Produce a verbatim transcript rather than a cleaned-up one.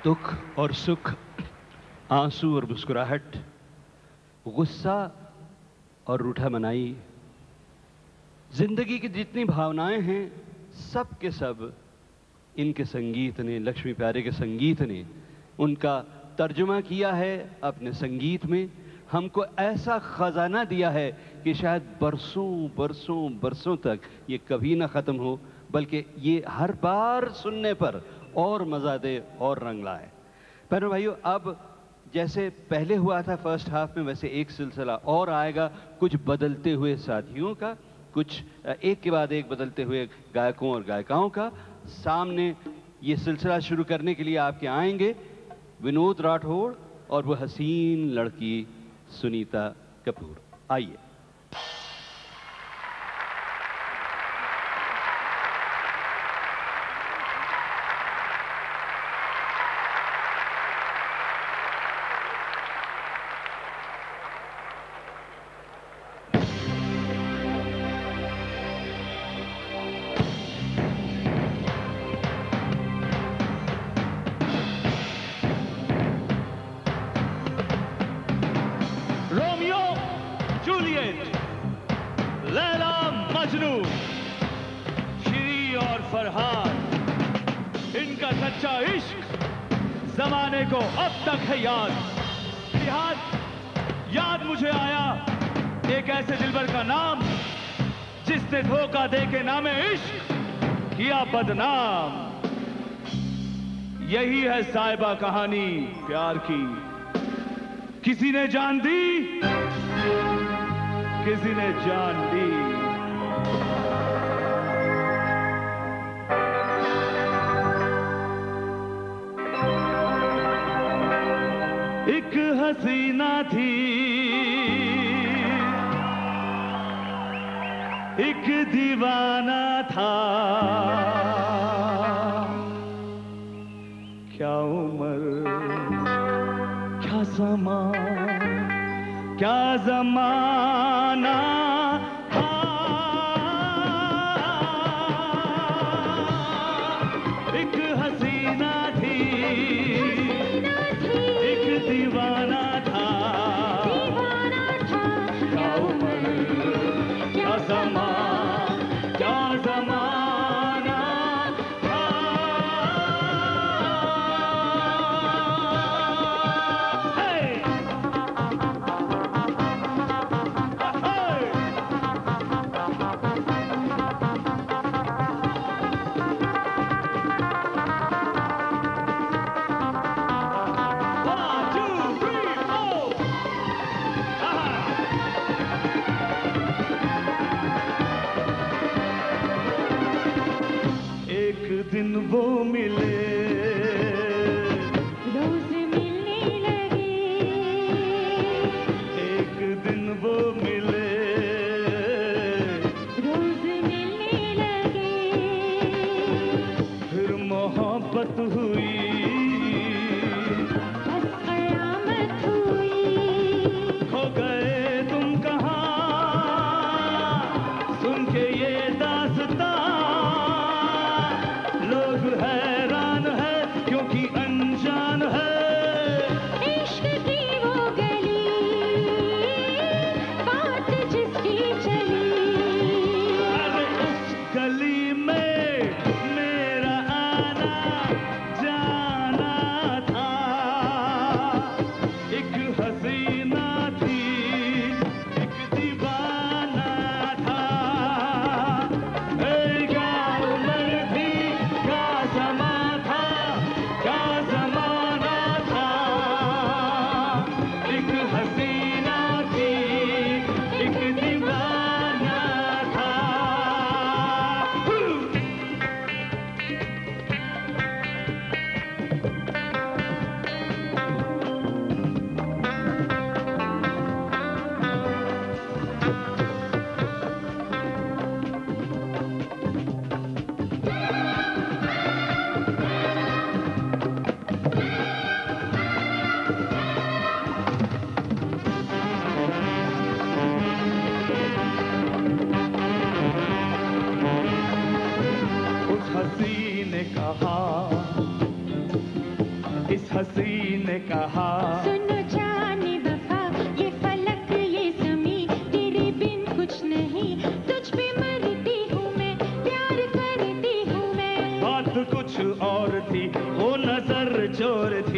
दुख और सुख, आंसू और मुस्कुराहट, गुस्सा और रूठा मनाई, जिंदगी की जितनी भावनाएं हैं सब के सब इनके संगीत ने, लक्ष्मी प्यारे के संगीत ने उनका तर्जुमा किया है अपने संगीत में। हमको ऐसा खजाना दिया है कि शायद बरसों बरसों बरसों तक ये कभी ना ख़त्म हो, बल्कि ये हर बार सुनने पर और मज़ा दे और रंग लाए। बहनों भाइयों, अब जैसे पहले हुआ था फर्स्ट हाफ में, वैसे एक सिलसिला और आएगा, कुछ बदलते हुए साथियों का, कुछ एक के बाद एक बदलते हुए गायकों और गायिकाओं का। सामने ये सिलसिला शुरू करने के लिए आपके आएंगे विनोद राठौड़ और वो हसीन लड़की सुनीता कपूर। आइए। जमाने को अब तक है याद, याद याद मुझे आया एक ऐसे दिलबर का नाम जिसने धोखा देके नामे इश्क किया बदनाम। यही है साहिबा कहानी प्यार की, किसी ने जान दी, किसी ने जान दी। एक हसीना थी, एक दीवाना था, क्या उम्र क्या समा क्या जमाना था। एक हसीना थी, दीवाना था, दीवाना था, क्या उम्र क्या समा क्या जमाना था। दिन वो मिले, रोज मिलने लगे, एक दिन वो मिले, रोज मिलने लगे, फिर मोहब्बत हुई, बस कयामत हुई। खो गए तुम कहाँ सुन के ये दास्तां, हैरान है क्योंकि अनजान है इश्क की वो गली, बात जिसकी चली। अरे उस गली में मेरा आना जाना था, एक हसीना थी, एक दीवाना था, हसी ने कहा, सुनो जाने वफा, ये फलक ये ज़मी, तेरे बिन कुछ नहीं, तुझ पे मरती हूँ मैं, प्यार करती हूँ मैं। बात कुछ और थी, वो नजर चोर